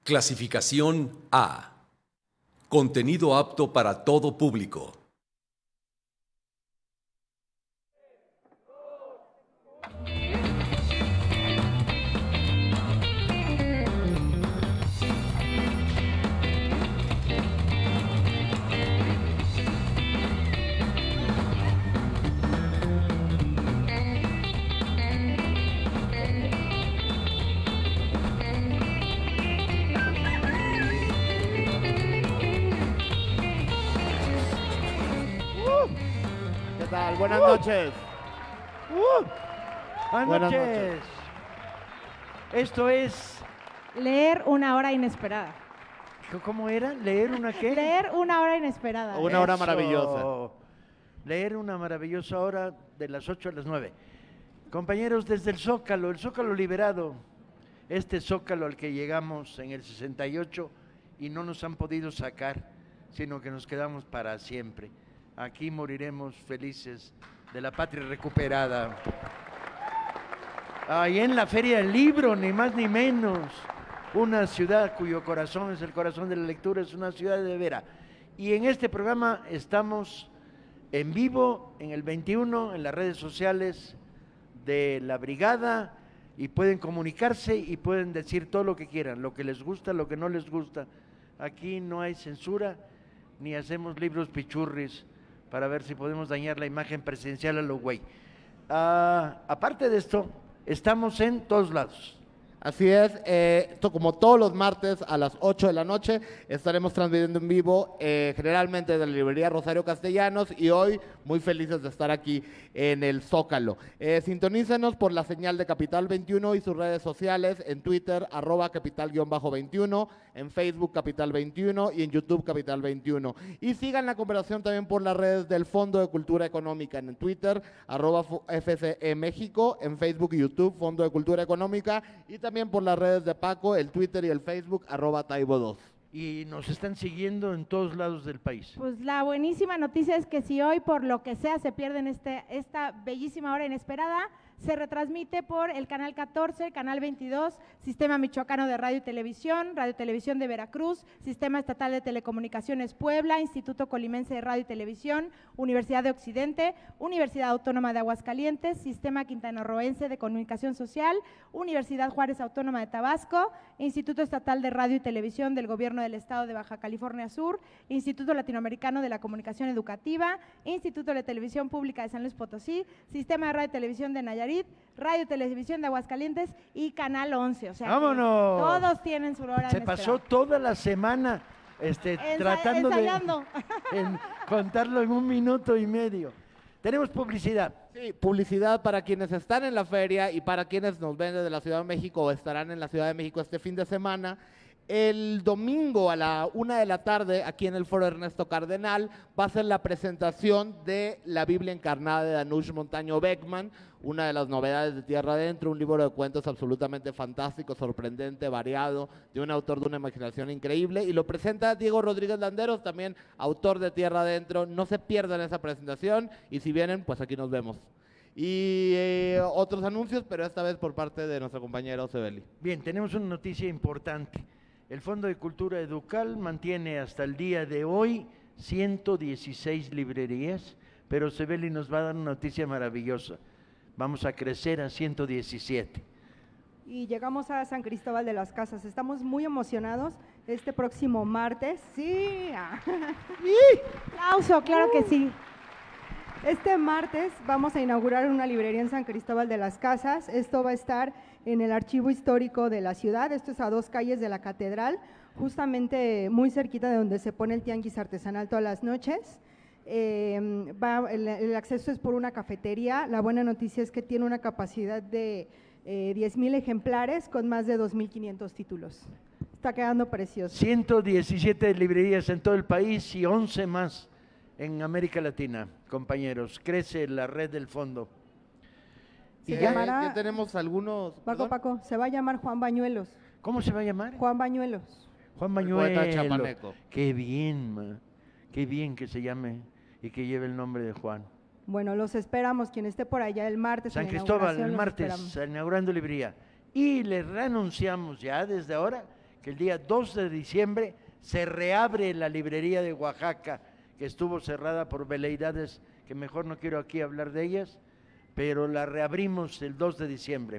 Clasificación A. Contenido apto para todo público. ¿Qué tal? Buenas noches. Buenas noches. Esto es, Leer una hora inesperada. ¿cómo era? ¿Leer una qué? Leer una hora inesperada. Una hora Eso. maravillosa. Leer una maravillosa hora de las 8 a las 9. Compañeros, desde el Zócalo liberado, este Zócalo al que llegamos en el 68 y no nos han podido sacar, sino que nos quedamos para siempre. Aquí moriremos felices de la patria recuperada. Ahí en la Feria del Libro, ni más ni menos. Una ciudad cuyo corazón es el corazón de la lectura, es una ciudad de veras. Y en este programa estamos en vivo, en el 21, en las redes sociales de la Brigada, y pueden comunicarse y pueden decir todo lo que quieran, lo que les gusta, lo que no les gusta. Aquí no hay censura, ni hacemos libros pichurris para ver si podemos dañar la imagen presidencial a lo güey. Aparte de esto, estamos en todos lados. Así es, como todos los martes a las 8 de la noche estaremos transmitiendo en vivo, generalmente de la librería Rosario Castellanos, y hoy muy felices de estar aquí en el Zócalo. Sintonícenos por la señal de Capital 21 y sus redes sociales, en Twitter @capital_21, en Facebook Capital 21 y en YouTube Capital 21. Y sigan la conversación también por las redes del Fondo de Cultura Económica, en Twitter @FCE México, en Facebook y YouTube Fondo de Cultura Económica, y también por las redes de Paco, el Twitter y el Facebook @Taibo2. Y nos están siguiendo en todos lados del país. Pues la buenísima noticia es que si hoy por lo que sea se pierden esta bellísima hora inesperada, se retransmite por el canal 14, canal 22, Sistema Michoacano de Radio y Televisión de Veracruz, Sistema Estatal de Telecomunicaciones Puebla, Instituto Colimense de Radio y Televisión, Universidad de Occidente, Universidad Autónoma de Aguascalientes, Sistema Quintanarroense de Comunicación Social, Universidad Juárez Autónoma de Tabasco, Instituto Estatal de Radio y Televisión del Gobierno del Estado de Baja California Sur, Instituto Latinoamericano de la Comunicación Educativa, Instituto de Televisión Pública de San Luis Potosí, Sistema de Radio y Televisión de Nayarit, Radio y Televisión de Aguascalientes y Canal 11. O sea, ¡vámonos! Todos tienen su hora. Se pasó toda la semana tratando ensayando. de contarlo en 1 minuto y medio. Tenemos publicidad. Sí, publicidad para quienes están en la feria y para quienes nos ven desde la Ciudad de México o estarán en la Ciudad de México este fin de semana. El domingo a la 1 de la tarde, aquí en el Foro Ernesto Cardenal, va a ser la presentación de La Biblia Encarnada de Danush Montaño Beckman, una de las novedades de Tierra Adentro, un libro de cuentos absolutamente fantástico, sorprendente, variado, de un autor de una imaginación increíble, y lo presenta Diego Rodríguez Landeros, también autor de Tierra Adentro. No se pierdan esa presentación, y si vienen, pues aquí nos vemos. Y otros anuncios, pero esta vez por parte de nuestro compañero Sebeli. Bien, tenemos una noticia importante. El Fondo de Cultura Educal mantiene hasta el día de hoy 116 librerías, pero Sebeli nos va a dar una noticia maravillosa. Vamos a crecer a 117. Y llegamos a San Cristóbal de las Casas. Estamos muy emocionados este próximo martes. Sí. Aplauso, claro que sí. Este martes vamos a inaugurar una librería en San Cristóbal de las Casas. Esto va a estar en el Archivo Histórico de la ciudad. Esto es a 2 calles de la Catedral, justamente muy cerquita de donde se pone el tianguis artesanal todas las noches. El acceso es por una cafetería. La buena noticia es que tiene una capacidad de 10,000 ejemplares con más de 2,500 títulos. Está quedando precioso. 117 librerías en todo el país y 11 más en América Latina, compañeros. Crece la red del fondo. Se Y llamará, ya tenemos algunos. Paco, se va a llamar Juan Bañuelos. ¿Cómo se va a llamar? Juan Bañuelos. Juan El poeta Bañuelos. chapaneco. Qué bien, qué bien que se llame y que lleve el nombre de Juan. Bueno, los esperamos, quien esté por allá el martes. San en la Cristóbal, inauguración, el los martes, esperamos. inaugurando librería. Y les reanunciamos ya desde ahora que el día 2 de diciembre se reabre la librería de Oaxaca, que estuvo cerrada por veleidades que mejor no quiero aquí hablar de ellas, pero la reabrimos el 2 de diciembre.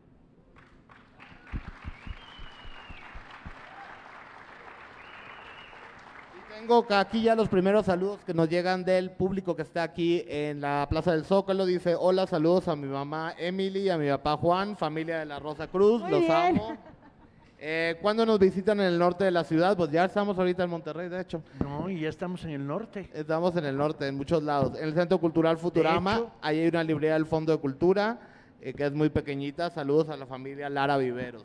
Tengo aquí ya los primeros saludos que nos llegan del público que está aquí en la Plaza del Zócalo. Dice, hola, saludos a mi mamá Emily, a mi papá Juan, familia de la Rosa Cruz, Muy los bien. amo. ¿Cuándo nos visitan en el norte de la ciudad? Pues ya estamos ahorita en Monterrey, de hecho. No, y ya estamos en el norte. Estamos en el norte, en muchos lados. En el Centro Cultural Futurama, hecho. ahí hay una librería del Fondo de Cultura, que es muy pequeñita. Saludos a la familia Lara Viveros.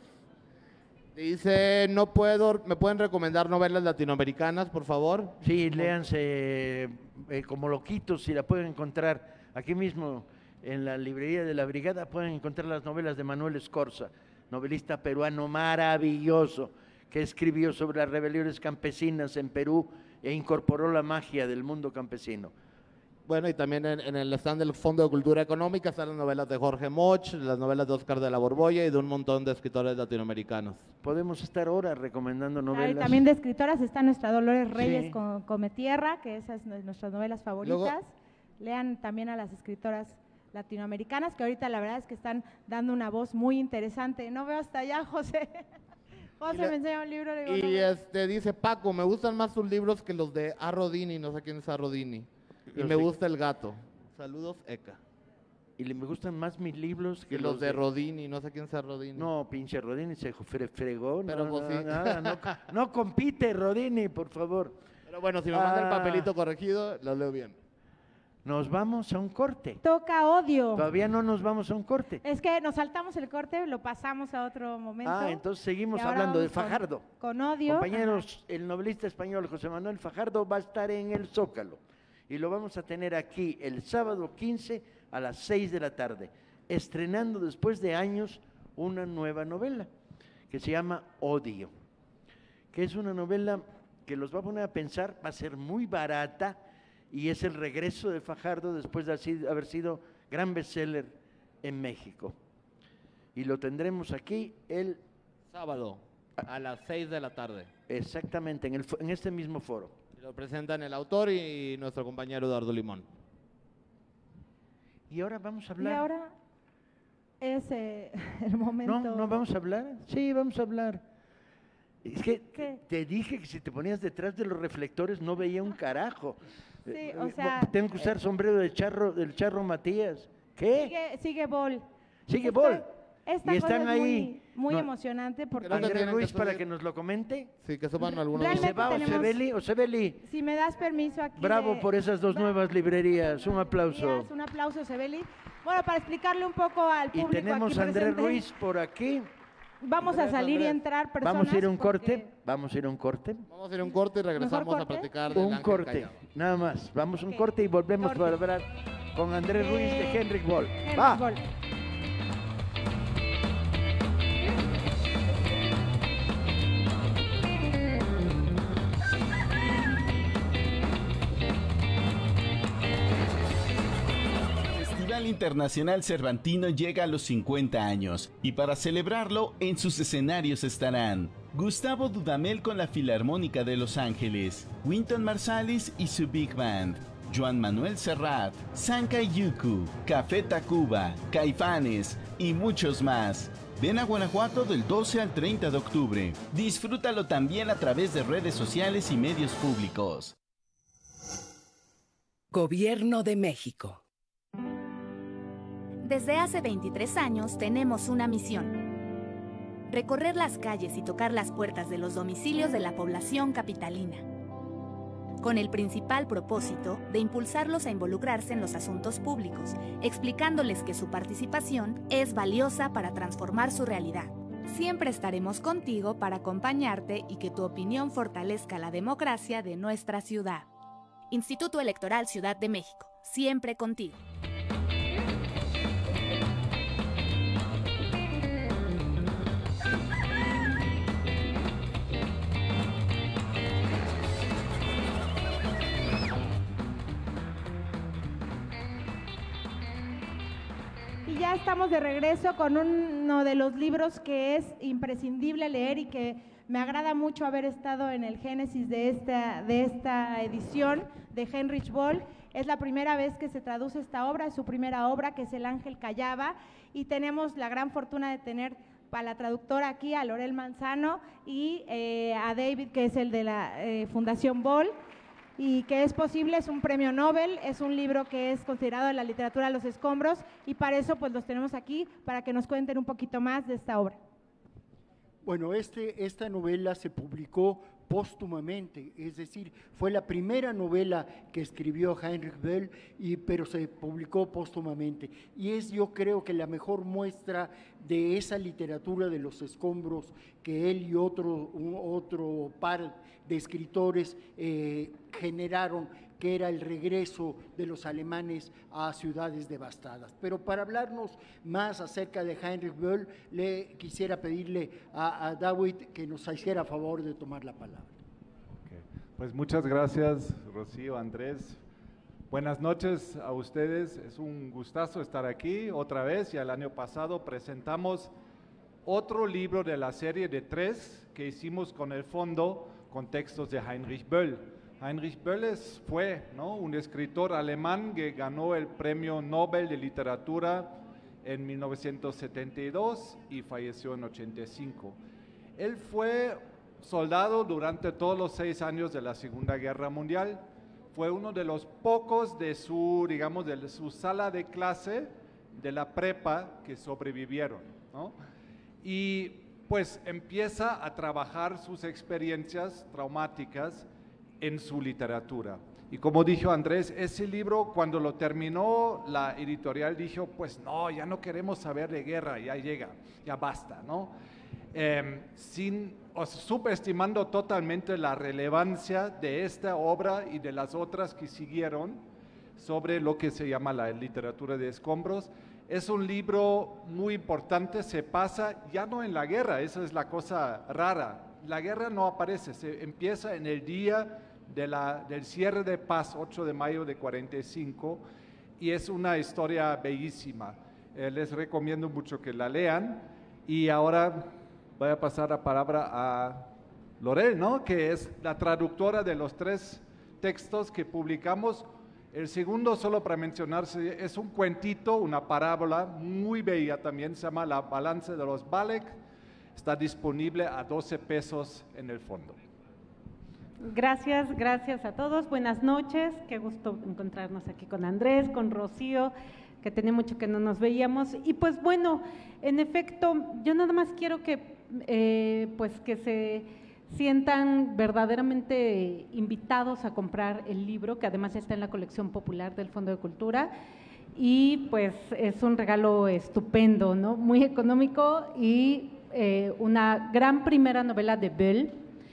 Dice, no puedo, ¿me pueden recomendar novelas latinoamericanas, por favor? Sí, léanse como loquitos, si la pueden encontrar aquí mismo en la librería de la Brigada, pueden encontrar las novelas de Manuel Escorza, novelista peruano maravilloso, que escribió sobre las rebeliones campesinas en Perú e incorporó la magia del mundo campesino. Bueno, y también en el stand del Fondo de Cultura Económica están las novelas de Jorge Moch, las novelas de Oscar de la Borbolla y de un montón de escritores latinoamericanos. Podemos estar horas recomendando Claro, y novelas. también de escritoras está nuestra Dolores Reyes Sí. con Come Tierra, que esas son nuestras novelas favoritas. Lean también a las escritoras latinoamericanas, que ahorita la verdad es que están dando una voz muy interesante. No veo hasta allá, José. José me enseña un libro. Le digo, no Y veo. dice Paco, me gustan más tus libros que los de Arrodini, no sé quién es Arrodini. Y Los me de- gusta el gato. Saludos, Eka. Y me gustan más mis libros Que los de Rodini, no sé quién es Arrodini. No, pinche Rodini se fregó. Pero no, pues no, sí. nada, no compite, Rodini, por favor. Pero bueno, si me manda el Ah. papelito corregido, lo leo bien. Nos vamos a un corte. Toca Odio. Todavía no nos vamos a un corte. Es que nos saltamos el corte, lo pasamos a otro momento. Ah, entonces seguimos Y ahora hablando de vamos con- Fajardo. Con Odio. Compañeros, el novelista español José Manuel Fajardo va a estar en el Zócalo y lo vamos a tener aquí el sábado 15 a las 6 de la tarde, estrenando después de años una nueva novela que se llama Odio, que es una novela que los va a poner a pensar, va a ser muy barata y es el regreso de Fajardo después de haber sido gran bestseller en México. Y lo tendremos aquí el Sábado, a las 6 de la tarde. exactamente en este mismo foro. Lo presentan el autor y nuestro compañero Eduardo Limón. Y ahora vamos a Y hablar. ahora es el momento. No vamos a hablar. Sí, vamos a hablar. Es que ¿Qué? te dije que si te ponías detrás de los reflectores no veía un carajo. Sí, o sea, tengo que usar sombrero del charro Matías. ¿Qué? Sigue Bol. Sigue Esta- Bol. Esta Y cosa están es ahí. muy No. emocionante porque Creo que Andrés tienen Ruiz que para subir. que nos lo comente. Sí, que suban algunos. Y Realmente se va tenemos- Osebeli. si me das permiso aquí. Bravo por esas dos nuevas librerías. Un aplauso. Un aplauso, Sebeli. Bueno, para explicarle un poco al Y público tenemos aquí a Andrés presente, Ruiz por aquí. Vamos a Andrés, salir y Andrés. entrar personas. Vamos a ir a un porque- corte. Vamos a ir a un corte. Vamos a ir a un corte y regresamos corte? a platicar del Un Ángel corte, Callao. nada más. Vamos a un Ok. corte y volvemos Corte. para hablar con Andrés Ruiz de Henrik Bol. Henrik Va. Bol. El Festival Internacional Cervantino llega a los 50 años y para celebrarlo en sus escenarios estarán Gustavo Dudamel con la Filarmónica de Los Ángeles, Wynton Marsalis y su Big Band, Joan Manuel Serrat, Sanka Yuku, Café Tacuba, Caifanes y muchos más. Ven a Guanajuato del 12 al 30 de octubre. Disfrútalo también a través de redes sociales y medios públicos. Gobierno de México. Desde hace 23 años tenemos una misión: recorrer las calles y tocar las puertas de los domicilios de la población capitalina, con el principal propósito de impulsarlos a involucrarse en los asuntos públicos, explicándoles que su participación es valiosa para transformar su realidad. Siempre estaremos contigo para acompañarte y que tu opinión fortalezca la democracia de nuestra ciudad. Instituto Electoral Ciudad de México, siempre contigo. Y ya estamos de regreso con uno de los libros que es imprescindible leer y que Me agrada mucho haber estado en el génesis de esta edición de Heinrich Böll. Es la primera vez que se traduce esta obra, es su primera obra, que es El Ángel Callaba, y tenemos la gran fortuna de tener para la traductora aquí a Lorel Manzano y a David, que es el de la Fundación Böll, y que es posible, es un premio Nobel, es un libro que es considerado en la literatura de los escombros, y para eso pues los tenemos aquí, para que nos cuenten un poquito más de esta obra. Bueno, esta novela se publicó póstumamente, es decir, fue la primera novela que escribió Heinrich Böll, pero se publicó póstumamente. Y es, yo creo, que la mejor muestra de esa literatura de los escombros que él y otro par de escritores generaron, que era el regreso de los alemanes a ciudades devastadas. Pero para hablarnos más acerca de Heinrich Böll, le quisiera pedirle a David que nos hiciera favor de tomar la palabra. Okay. Pues muchas gracias, Rocío, Andrés. Buenas noches a ustedes, es un gustazo estar aquí otra vez. Ya el año pasado presentamos otro libro de la serie de 3 que hicimos con el fondo con textos de Heinrich Böll. Heinrich Böll fue, ¿no?, un escritor alemán que ganó el Premio Nobel de Literatura en 1972 y falleció en 85. Él fue soldado durante todos los 6 años de la Segunda Guerra Mundial. Fue uno de los pocos de su, digamos, de su sala de clase de la prepa que sobrevivieron, ¿no? Y pues empieza a trabajar sus experiencias traumáticas en su literatura. Y como dijo Andrés, ese libro, cuando lo terminó, la editorial dijo, pues no, ya no queremos saber de guerra, ya llega, ya basta, ¿no? Subestimando totalmente la relevancia de esta obra y de las otras que siguieron sobre lo que se llama la literatura de escombros. Es un libro muy importante, se pasa ya no en la guerra, esa es la cosa rara. La guerra no aparece, se empieza en el día del cierre de paz, 8 de mayo de 45, y es una historia bellísima. Les recomiendo mucho que la lean. Y ahora voy a pasar la palabra a Lorel, ¿no?, que es la traductora de los 3 textos que publicamos. El segundo, solo para mencionarse, es un cuentito, una parábola muy bella también, se llama La balanza de los Balek. Está disponible a 12 pesos en el fondo. Gracias a todos. Buenas noches. Qué gusto encontrarnos aquí con Andrés, con Rocío, que tenía mucho que no nos veíamos. Y pues bueno, en efecto, yo nada más quiero que pues que se sientan verdaderamente invitados a comprar el libro, que además está en la colección popular del Fondo de Cultura, y pues es un regalo estupendo, ¿no?, muy económico, y una gran primera novela de Böll.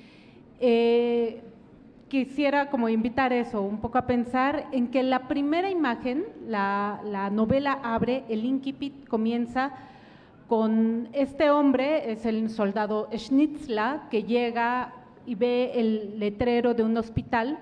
Quisiera como invitar eso, un poco a pensar en que la primera imagen, la novela abre, el incipit comienza con este hombre, es el soldado Schnitzler, que llega y ve el letrero de un hospital,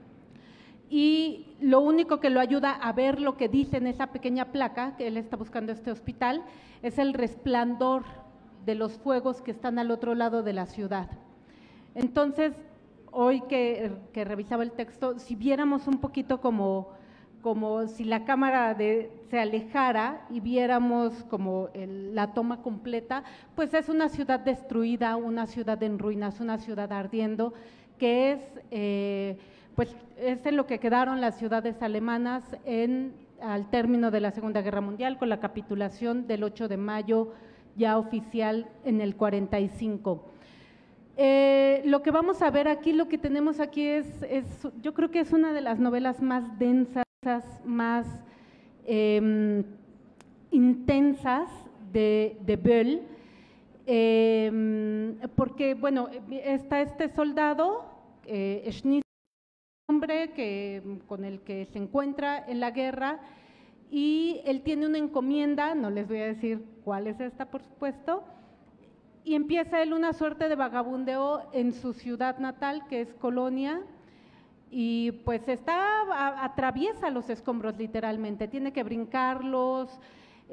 y lo único que lo ayuda a ver lo que dice en esa pequeña placa, que él está buscando este hospital, es el resplandor de los fuegos que están al otro lado de la ciudad. Entonces, hoy que revisaba el texto, si viéramos un poquito como si la cámara se alejara y viéramos como la toma completa, pues es una ciudad destruida, una ciudad en ruinas, una ciudad ardiendo, que es en lo que quedaron las ciudades alemanas al término de la Segunda Guerra Mundial, con la capitulación del 8 de mayo ya oficial en el 45. Lo que vamos a ver aquí, lo que tenemos aquí yo creo que es una de las novelas más densas, más intensas de Böll, porque bueno, está este soldado, Schnitzler, hombre con el que se encuentra en la guerra, y él tiene una encomienda, no les voy a decir cuál es esta, por supuesto, y empieza él una suerte de vagabundeo en su ciudad natal, que es Colonia, y pues atraviesa los escombros literalmente, tiene que brincarlos,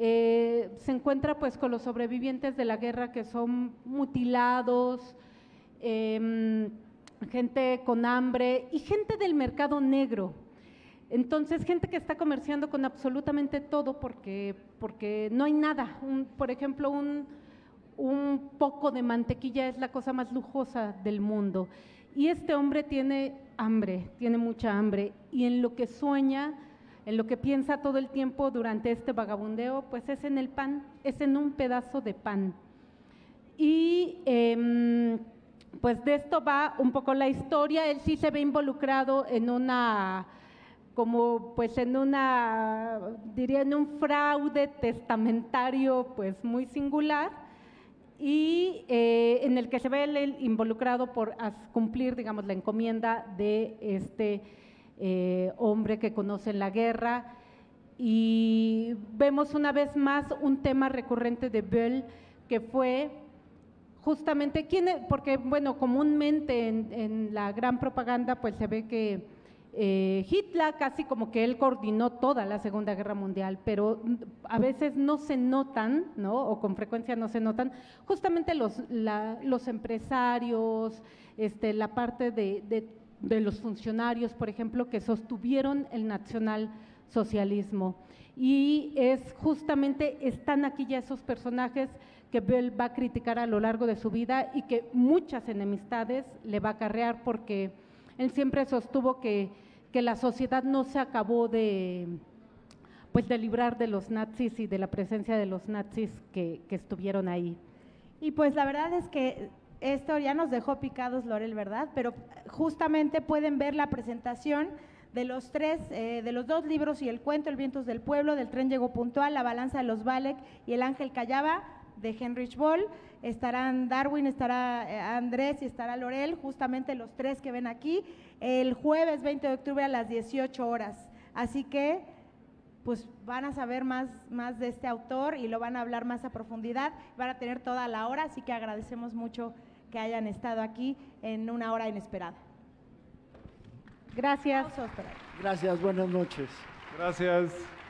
se encuentra pues con los sobrevivientes de la guerra que son mutilados, gente con hambre y gente del mercado negro. Entonces, gente que está comerciando con absolutamente todo porque no hay nada. Por ejemplo, un poco de mantequilla es la cosa más lujosa del mundo. Y este hombre tiene hambre, tiene mucha hambre, y en lo que sueña, en lo que piensa todo el tiempo durante este vagabundeo, pues es en el pan, es en un pedazo de pan. Y pues de esto va un poco la historia. Él sí se ve involucrado en diría en un fraude testamentario pues muy singular, y en el que se ve él involucrado por cumplir, digamos, la encomienda de este hombre que conoce la guerra. Y vemos una vez más un tema recurrente de Böll, que fue justamente, porque bueno, comúnmente en la gran propaganda pues se ve que Hitler casi como que él coordinó toda la Segunda Guerra Mundial, pero a veces no se notan, ¿no? O con frecuencia no se notan, justamente los empresarios, la parte de los funcionarios, por ejemplo, que sostuvieron el nacionalsocialismo. Y están aquí ya esos personajes que Böll va a criticar a lo largo de su vida y que muchas enemistades le va a acarrear, porque él siempre sostuvo que la sociedad no se acabó de librar de los nazis y de la presencia de los nazis que estuvieron ahí. Y pues la verdad es que esto ya nos dejó picados, Lorel, ¿verdad? Pero justamente pueden ver la presentación de los dos libros y el cuento, El Vientos del Pueblo, Del Tren Llegó Puntual, La Balanza de los Valek y El Ángel Callaba, de Heinrich Böll. Estarán Darwin, estará Andrés y estará Lorel, justamente los tres que ven aquí, el jueves 20 de octubre a las 18 horas. Así que, pues van a saber más de este autor y lo van a hablar más a profundidad, van a tener toda la hora, así que agradecemos mucho que hayan estado aquí en una hora inesperada. Gracias. Gracias, buenas noches. Gracias.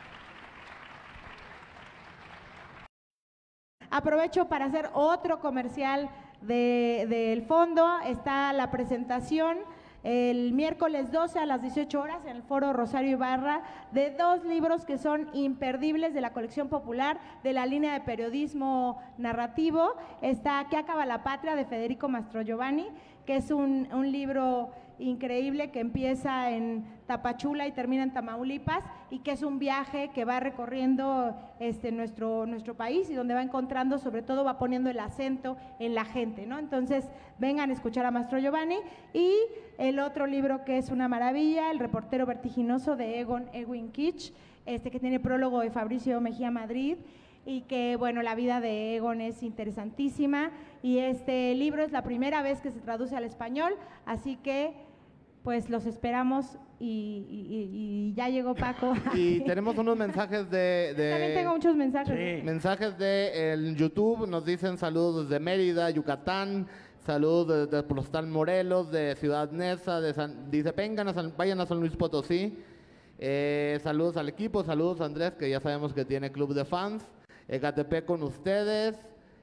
Aprovecho para hacer otro comercial del fondo. Está la presentación el miércoles 12 a las 18 horas en el Foro Rosario Ibarra de dos libros que son imperdibles de la colección popular de la línea de periodismo narrativo. Está ¿Qué acaba la patria?, de Federico Mastrogiovanni, que es un libro increíble que empieza en Tapachula y termina en Tamaulipas, y que es un viaje que va recorriendo nuestro país y donde va encontrando, sobre todo va poniendo el acento en la gente, ¿no? Entonces vengan a escuchar a Mastrogiovanni. Y el otro libro que es una maravilla, El reportero vertiginoso, de Egon Kitsch, que tiene prólogo de Fabricio Mejía Madrid, y que, bueno, la vida de Egon es interesantísima, y este libro es la primera vez que se traduce al español, así que pues los esperamos, y ya llegó Paco. Y tenemos unos mensajes También tengo muchos mensajes. Sí. Mensajes de YouTube, nos dicen saludos desde Mérida, Yucatán, saludos desde Postal Morelos, de Ciudad Neza, dice vayan a San Luis Potosí. Saludos al equipo, saludos a Andrés, que ya sabemos que tiene club de fans. Ecatepec con ustedes,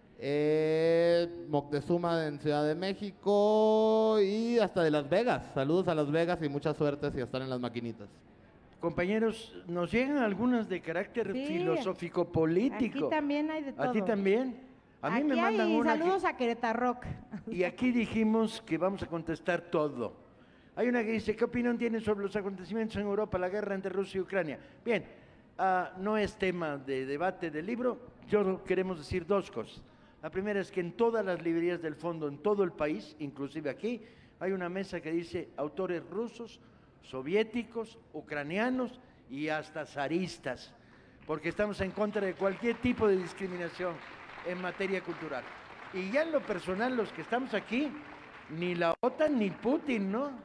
Moctezuma en Ciudad de México y hasta de Las Vegas. Saludos a Las Vegas y mucha suerte si están en las maquinitas. Compañeros, nos llegan algunas de carácter filosófico-político. Aquí también hay de todo. ¿A ti también? A mí aquí me mandan hay una. Saludos a Querétaro. Y aquí dijimos que vamos a contestar todo. Hay una que dice, ¿qué opinión tienen sobre los acontecimientos en Europa, la guerra entre Rusia y Ucrania? Bien, no es tema de debate del libro, yo queremos decir dos cosas. La primera es que en todas las librerías del fondo, en todo el país, inclusive aquí, hay una mesa que dice autores rusos, soviéticos, ucranianos y hasta zaristas, porque estamos en contra de cualquier tipo de discriminación en materia cultural. Y ya en lo personal, los que estamos aquí, ni la OTAN ni Putin, ¿no?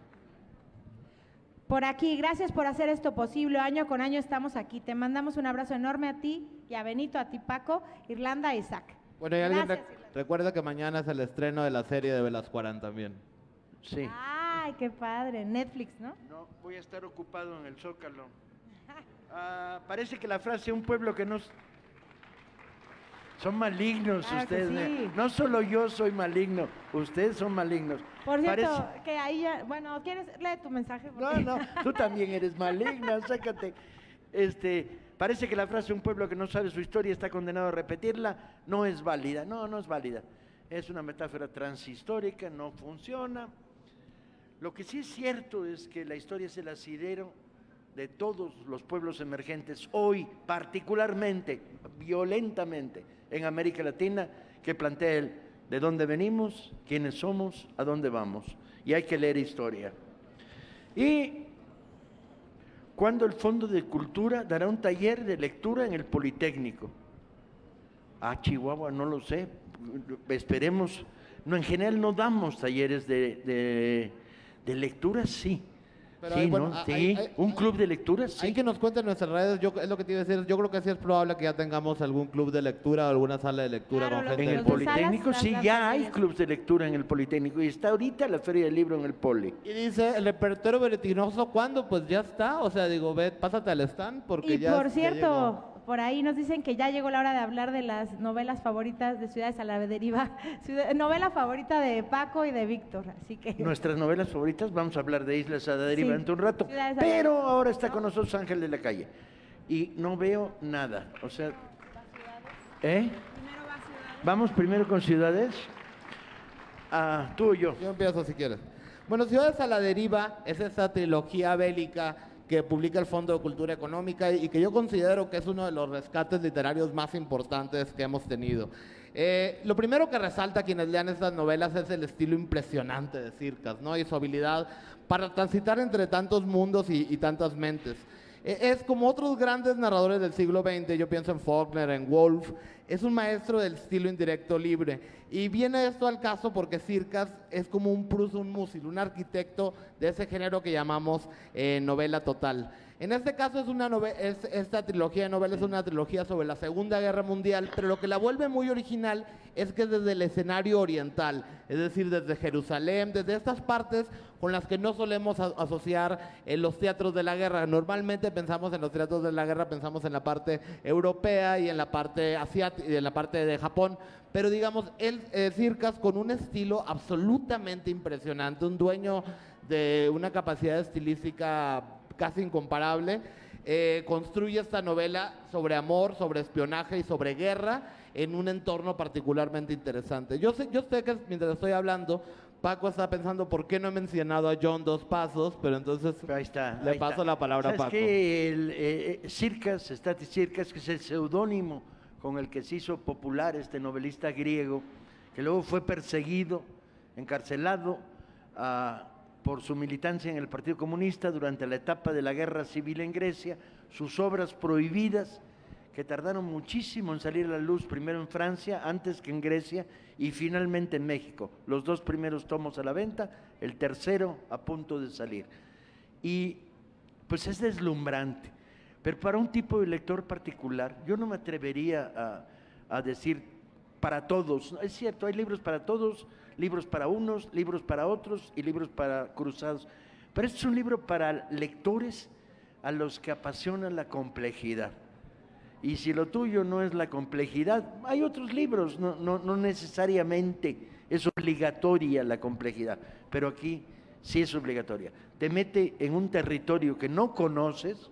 Por aquí, gracias por hacer esto posible. Año con año estamos aquí. Te mandamos un abrazo enorme a ti y a Benito, a ti Paco, Irlanda y Isaac. Bueno, y alguien recuerda que mañana es el estreno de la serie de Velascuarán también. Sí. Ay, qué padre. Netflix, ¿no? No, voy a estar ocupado en el Zócalo. Parece que la frase, un pueblo que no... Son malignos Claro que ustedes. sí. No solo yo soy maligno, ustedes son malignos. Por cierto, Parece- que ahí ya, bueno, ¿quieres leer tu mensaje? No, no, tú también eres maligna, sácate. Parece que la frase un pueblo que no sabe su historia está condenado a repetirla, no es válida. No, no es válida. Es una metáfora transhistórica, no funciona. Lo que sí es cierto es que la historia es el asidero de todos los pueblos emergentes, hoy particularmente, violentamente, en América Latina, que plantea el de dónde venimos, quiénes somos, a dónde vamos. Y hay que leer historia. Y cuando el Fondo de Cultura dará un taller de lectura en el Politécnico. Chihuahua, no lo sé. Esperemos. No, en general no damos talleres de lectura, sí. Pero sí, hay, bueno, ¿no? Sí, un club de lectura, sí. Hay que nos cuenten en nuestras redes, es lo que te iba a decir, yo creo que sí es probable que ya tengamos algún club de lectura o alguna sala de lectura Claro, con gente. En el Politécnico sí, ya hay clubs de lectura en el Politécnico y está ahorita la Feria del Libro en el Poli. Y dice, el repertorio vertiginoso, ¿cuándo? Pues ya está, o sea, digo, ve, pásate al stand porque Y ya por ya cierto, llegó. por ahí nos dicen que ya llegó la hora de hablar de las novelas favoritas de Ciudades a la Deriva. Novela favorita de Paco y de Víctor, así que... Nuestras novelas favoritas, vamos a hablar de Islas a la Deriva Sí, dentro de un rato, Ciudades a la pero Deriva. ahora está con nosotros Ángel de la Calle y no veo nada, o sea... ¿Eh? Vamos primero con Ciudades. Tú o yo. Yo empiezo si quieres. Bueno, Ciudades a la Deriva es esta trilogía bélica que publica el Fondo de Cultura Económica y que yo considero que es uno de los rescates literarios más importantes que hemos tenido. Lo primero que resalta a quienes lean estas novelas es el estilo impresionante de Circas, ¿no? Y su habilidad para transitar entre tantos mundos y tantas mentes. Es como otros grandes narradores del siglo XX, yo pienso en Faulkner, en Woolf, es un maestro del estilo indirecto libre. Y viene esto al caso porque Circas es como un Prus un Musil, un arquitecto de ese género que llamamos novela total. En este caso esta trilogía de novelas es una trilogía sobre la Segunda Guerra Mundial, pero lo que la vuelve muy original es que desde el escenario oriental, es decir, desde Jerusalén, desde estas partes con las que no solemos asociar los teatros de la guerra. Normalmente pensamos en los teatros de la guerra, pensamos en la parte europea y en la parte asiática y en la parte de Japón, pero digamos, Circas con un estilo absolutamente impresionante, un dueño de una capacidad estilística casi incomparable, construye esta novela sobre amor, sobre espionaje y sobre guerra en un entorno particularmente interesante. Yo sé que mientras estoy hablando, Paco está pensando por qué no he mencionado a John Dos Pasos, pero entonces ahí está, le paso la palabra a Paco. Que Circas, Stathis Circas, que es el seudónimo con el que se hizo popular este novelista griego, que luego fue perseguido, encarcelado por su militancia en el Partido Comunista durante la etapa de la guerra civil en Grecia, sus obras prohibidas, que tardaron muchísimo en salir a la luz, primero en Francia, antes que en Grecia, y finalmente en México. Los dos primeros tomos a la venta, el tercero a punto de salir. Y pues es deslumbrante, pero para un tipo de lector particular, yo no me atrevería a decir para todos. Es cierto, hay libros para todos, libros para unos, libros para otros y libros para cruzados. Pero este es un libro para lectores a los que apasiona la complejidad. Y si lo tuyo no es la complejidad, hay otros libros, no necesariamente es obligatoria la complejidad, pero aquí sí es obligatoria. Te mete en un territorio que no conoces,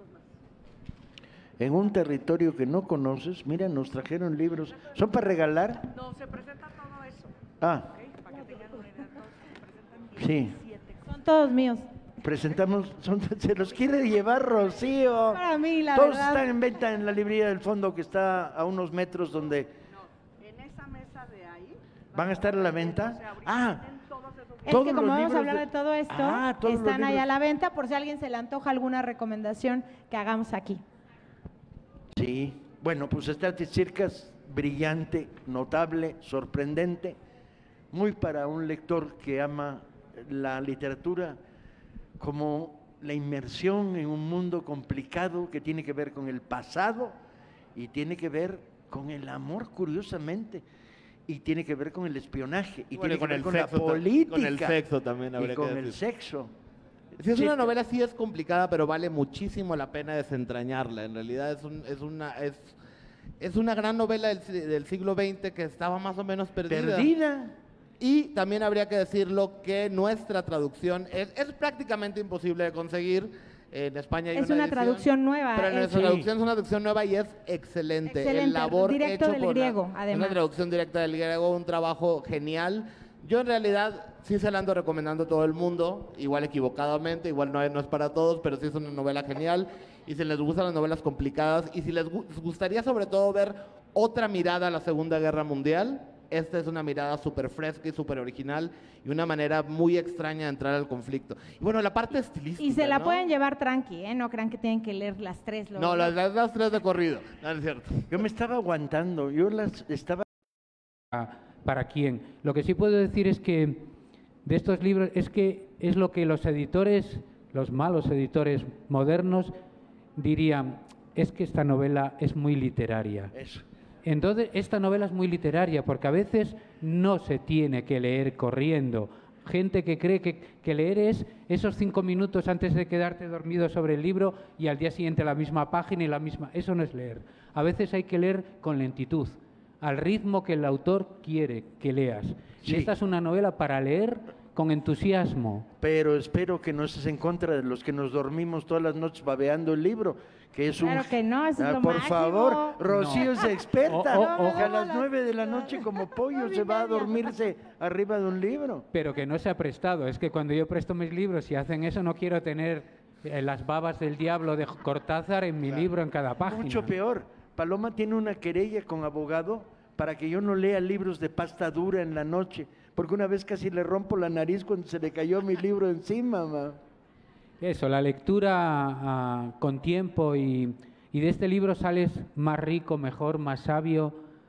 mira, nos trajeron libros, ¿son para regalar? No, se presenta todo eso. ¿Okay? Para que tengan una idea, todos se presentan Sí. 17. Son todos míos. Presentamos, se los quiere llevar Rocío. Para mí, la Todos verdad. están en venta en la librería del fondo que está a unos metros donde No, en esa mesa de ahí. van a estar a la venta. Es todos que como los vamos a libros hablar de todo esto, todos los están ahí a libros. la venta por si a alguien se le antoja alguna recomendación que hagamos aquí. Sí, bueno, pues Stathis Circas, brillante, notable, sorprendente, muy para un lector que ama la literatura como la inmersión en un mundo complicado que tiene que ver con el pasado y tiene que ver con el amor, curiosamente, y tiene que ver con el espionaje, y Bueno, tiene que ver el con la sexo política. con el sexo también habría y con que el decir. sexo. Si es Sí, una novela, sí es complicada, pero vale muchísimo la pena desentrañarla. En realidad Es una gran novela del siglo XX que estaba más o menos perdida. ¿Perdida? Y también habría que decirlo que nuestra traducción es prácticamente imposible de conseguir. En España hay Es una edición, traducción nueva. pero nuestra Sí. traducción es una traducción nueva y es excelente. Excelente, El labor directo hecho del por griego, una además. traducción directa del griego, un trabajo genial. Yo en realidad sí se la ando recomendando a todo el mundo, igual equivocadamente, igual no es para todos, pero sí es una novela genial. Y si les gustan las novelas complicadas y si les gustaría sobre todo ver otra mirada a la Segunda Guerra Mundial, esta es una mirada súper fresca y súper original y una manera muy extraña de entrar al conflicto. Y bueno, la parte estilística, Y se la ¿no? pueden llevar tranqui, ¿eh? No crean que tienen que leer las tres. No, las tres de corrido, no es cierto. Yo me estaba aguantando, yo las estaba... ¿Para quién? Lo que sí puedo decir es que de estos libros es que es lo que los editores, los malos editores modernos, dirían, es que esta novela es muy literaria. Eso. Entonces, esta novela es muy literaria porque a veces no se tiene que leer corriendo. Gente que cree que leer es esos 5 minutos antes de quedarte dormido sobre el libro y al día siguiente la misma página y la misma... Eso no es leer. A veces hay que leer con lentitud, al ritmo que el autor quiere que leas. Sí. Y esta es una novela para leer con entusiasmo. Pero espero que no estés en contra de los que nos dormimos todas las noches babeando el libro, que es un... Claro que no, eso es lo por máximo. favor, Rocío es experta. O- Que a las 9 de la noche como pollo se va a dormirse arriba de un libro. Pero que no se ha prestado. Es que cuando yo presto mis libros y hacen eso, no quiero tener las babas del diablo de Cortázar en mi libro en cada página. Mucho peor. Paloma tiene una querella con abogado para que yo no lea libros de pasta dura en la noche, porque una vez casi le rompo la nariz cuando se le cayó mi libro encima, ma. Eso, la lectura con tiempo y de este libro sales más rico, mejor, más sabio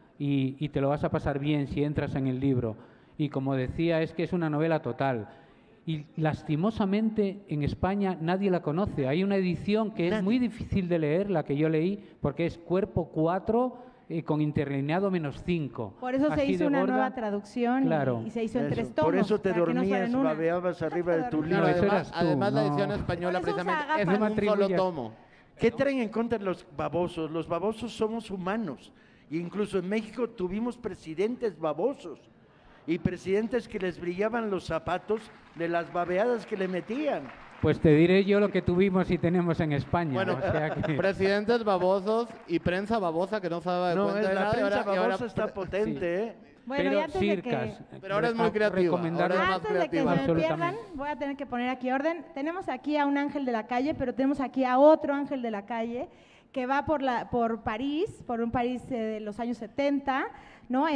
y te lo vas a pasar bien si entras en el libro. Y como decía, es que es una novela total. Y lastimosamente en España nadie la conoce. Hay una edición que es muy difícil de leer, la que yo leí, porque es cuerpo 4 con interlineado -5. Por eso se Así hizo de una gorda. nueva traducción Claro. y se hizo en Eso. 3 tomos. Por eso te para que no fuera dormías, en una. babeabas arriba de tu libro. Claro, eso además, eras tú, además la no. edición española Por eso usa precisamente es gafas. en un solo tomo. ¿Qué traen en contra los babosos? Los babosos somos humanos. E incluso en México tuvimos presidentes babosos y presidentes que les brillaban los zapatos de las babeadas que le metían. Pues te diré yo lo que tuvimos y tenemos en España. Bueno, o sea que- presidentes babosos y prensa babosa que no se daba de No, cuenta de la nada. y prensa ahora- y ahora babosa está potente, ¿eh? Bueno, y Pero antes de Circas, Pero ahora es muy creativa, recomendar- ahora es más Antes de que se creativa. me pierdan, Absolutamente. voy a tener que poner aquí orden. Tenemos aquí a un ángel de la calle, pero tenemos aquí a otro ángel de la calle que va por París, por un París de los años 70, ¿no?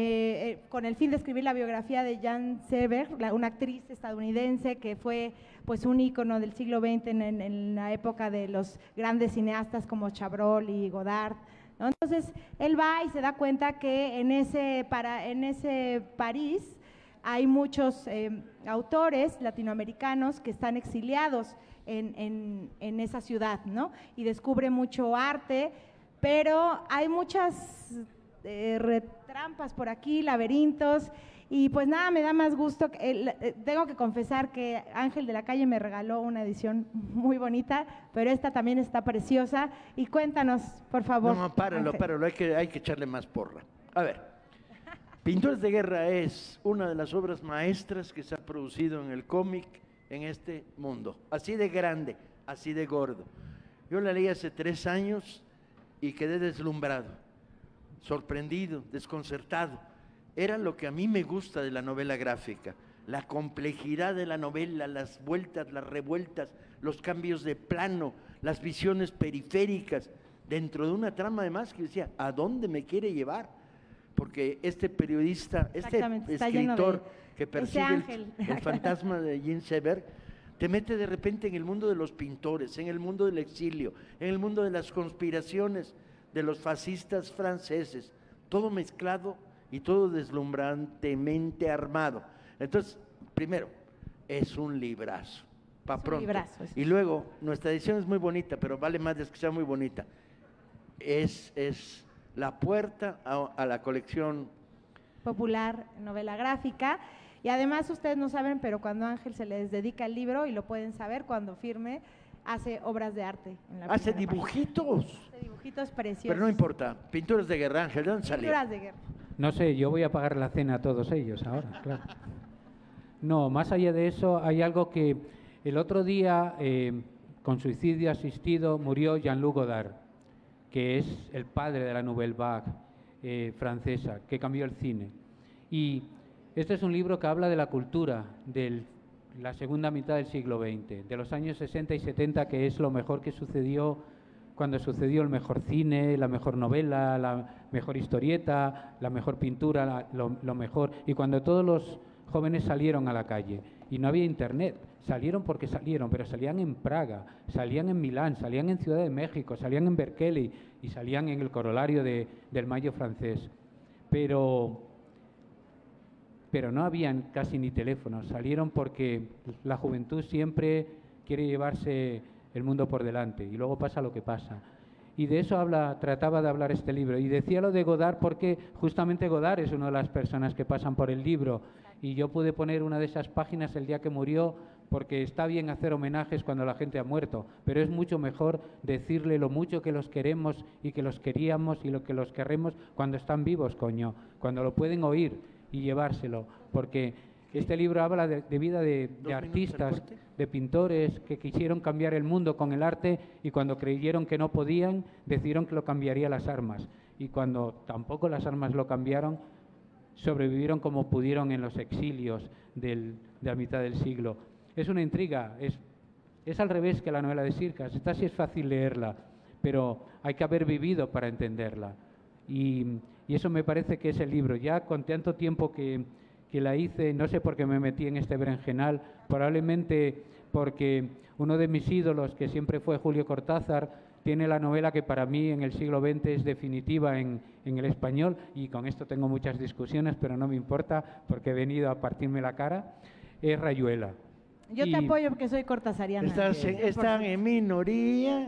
Con el fin de escribir la biografía de Jean Seberg, una actriz estadounidense que fue pues un ícono del siglo XX en la época de los grandes cineastas como Chabrol y Godard, ¿no? Entonces, él va y se da cuenta que en ese París hay muchos autores latinoamericanos que están exiliados en esa ciudad, ¿no? Y descubre mucho arte, pero hay muchas trampas por aquí, laberintos, y pues nada, me da más gusto. Tengo que confesar que Ángel de la Calle me regaló una edición muy bonita, pero esta también está preciosa. Y cuéntanos, por favor. No, páralo, Ángel. hay que echarle más porra. A ver, Pintores de Guerra es una de las obras maestras que se ha producido en el cómic en este mundo. Así de grande, así de gordo. Yo la leí hace 3 años y quedé deslumbrado, sorprendido, desconcertado. Era lo que a mí me gusta de la novela gráfica, la complejidad de la novela, las vueltas, las revueltas, los cambios de plano, las visiones periféricas, dentro de una trama además que decía, ¿a dónde me quiere llevar? Porque este periodista, este Exactamente, está lleno de escritor que ese persigue ángel. el fantasma de Jean Seberg, te mete de repente en el mundo de los pintores, en el mundo del exilio, en el mundo de las conspiraciones de los fascistas franceses, todo mezclado y todo deslumbrantemente armado. Entonces, primero, es un librazo, pa' Es un pronto. librazo, Y luego, nuestra edición es muy bonita, pero vale más de que sea muy bonita. Es la puerta a la colección. Popular, novela gráfica. Y además ustedes no saben, pero cuando Ángel se les dedica el libro, y lo pueden saber cuando firme, hace obras de arte. En la Hace primera dibujitos. página. Hace dibujitos preciosos. Pero no importa. Pinturas de guerra, Ángel, ¿de dónde salió? Pinturas de guerra. No sé, yo voy a pagar la cena a todos ellos ahora, claro. No, más allá de eso, hay algo que el otro día, con suicidio asistido, murió Jean-Luc Godard, que es el padre de la Nouvelle Vague francesa, que cambió el cine. Y este es un libro que habla de la cultura de la segunda mitad del siglo XX, de los años 60 y 70, que es lo mejor que sucedió cuando sucedió el mejor cine, la mejor novela, la mejor historieta, la mejor pintura, lo mejor. Y cuando todos los jóvenes salieron a la calle y no había internet, salieron porque salieron, pero salían en Praga, salían en Milán, salían en Ciudad de México, salían en Berkeley y salían en el corolario del Mayo francés. Pero no habían casi ni teléfonos, salieron porque la juventud siempre quiere llevarse el mundo por delante y luego pasa lo que pasa. Y de eso trataba de hablar este libro. Y decía lo de Godard porque justamente Godard es una de las personas que pasan por el libro. Y yo pude poner una de esas páginas el día que murió porque está bien hacer homenajes cuando la gente ha muerto, pero es mucho mejor decirle lo mucho que los queremos y que los queríamos y lo que los queremos cuando están vivos, coño, cuando lo pueden oír y llevárselo. Porque este libro habla de vida de artistas, de pintores que quisieron cambiar el mundo con el arte y cuando creyeron que no podían, decidieron que lo cambiaría las armas. Y cuando tampoco las armas lo cambiaron, sobrevivieron como pudieron en los exilios de la mitad del siglo. Es una intriga, es al revés que la novela de Sircas. Esta sí es fácil leerla, pero hay que haber vivido para entenderla. Y eso me parece que es el libro. Ya con tanto tiempo que la hice, no sé por qué me metí en este berenjenal, probablemente porque uno de mis ídolos, que siempre fue Julio Cortázar, tiene la novela que para mí en el siglo XX es definitiva en el español, y con esto tengo muchas discusiones, pero no me importa porque he venido a partirme la cara, es Rayuela. Yo te apoyo porque soy cortasariana. Están en minoría.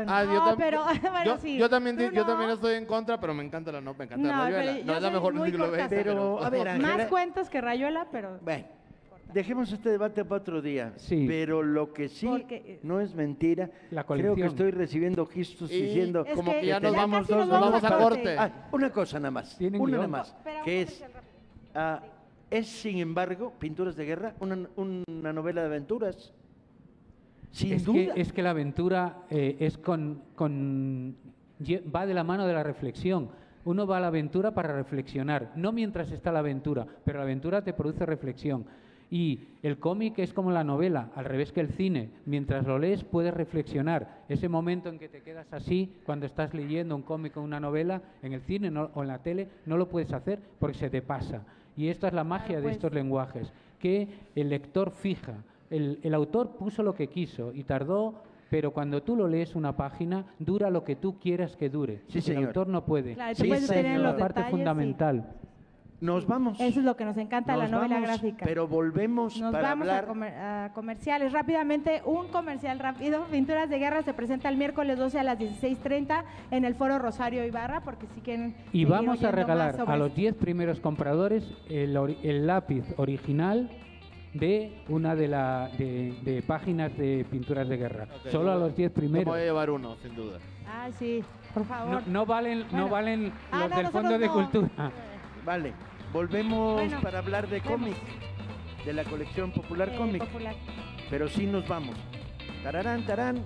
Yo también estoy en contra, pero me encanta la novela. Rayuela. No es la mejor del siglo XX. Pero, a ver, Ángela, más cuentos que Rayuela, pero... Bueno, dejemos este debate para otro día. Sí. Pero lo que sí no es mentira, creo que estoy recibiendo gestos diciendo como que ya nos vamos a corte. Una cosa nada más, que es, sin embargo, Pinturas de Guerra, una novela de aventuras. Sin duda. Es que la aventura va de la mano de la reflexión. Uno va a la aventura para reflexionar, no mientras está la aventura, pero la aventura te produce reflexión. Y el cómic es como la novela, al revés que el cine. Mientras lo lees puedes reflexionar. Ese momento en que te quedas así, cuando estás leyendo un cómic o una novela, en el cine o en la tele, no lo puedes hacer porque se te pasa. Y esta es la magia de estos lenguajes, que el lector fija. El autor puso lo que quiso y tardó, pero cuando tú lo lees una página, dura lo que tú quieras que dure. Sí, señor. El autor no puede. Claro, tú puedes tener los la parte detalles, fundamental. Nos vamos. Eso es lo que nos encanta de la novela gráfica. Pero volvemos para hablar. A comerciales. Rápidamente, un comercial rápido. Pinturas de Guerra se presenta el miércoles 12 a las 16:30 en el Foro Rosario Ibarra, porque si quieren. Y vamos a regalar a los 10 primeros compradores el lápiz original de una de páginas de Pinturas de Guerra. Okay, solo a los 10 primeros. Yo voy a llevar uno, sin duda. Ah, sí, por favor. No valen los del Fondo de Cultura. Vale, volvemos para hablar de cómic, de la colección Popular Cómic. Pero sí nos vamos. Tararán, tarán.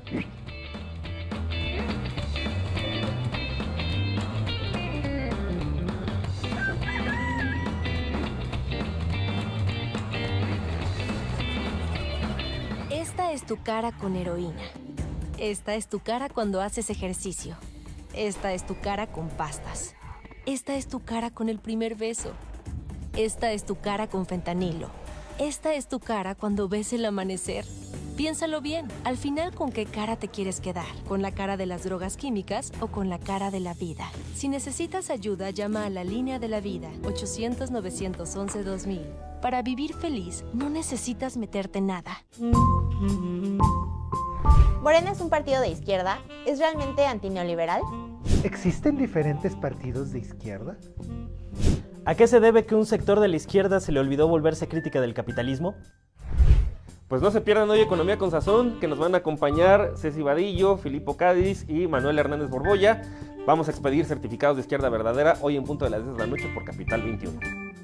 Esta es tu cara con heroína. Esta es tu cara cuando haces ejercicio. Esta es tu cara con pastas. Esta es tu cara con el primer beso. Esta es tu cara con fentanilo. Esta es tu cara cuando ves el amanecer. Piénsalo bien, al final, ¿con qué cara te quieres quedar? ¿Con la cara de las drogas químicas o con la cara de la vida? Si necesitas ayuda, llama a la Línea de la Vida, 800-911-2000. Para vivir feliz, no necesitas meterte nada. ¿Morena es un partido de izquierda? ¿Es realmente antineoliberal? ¿Existen diferentes partidos de izquierda? ¿A qué se debe que un sector de la izquierda se le olvidó volverse crítica del capitalismo? Pues no se pierdan hoy Economía con Sazón, que nos van a acompañar Ceci Vadillo, Filipo Cádiz y Manuel Hernández Borbolla. Vamos a expedir certificados de izquierda verdadera hoy en punto de las 10 de la noche por Capital 21.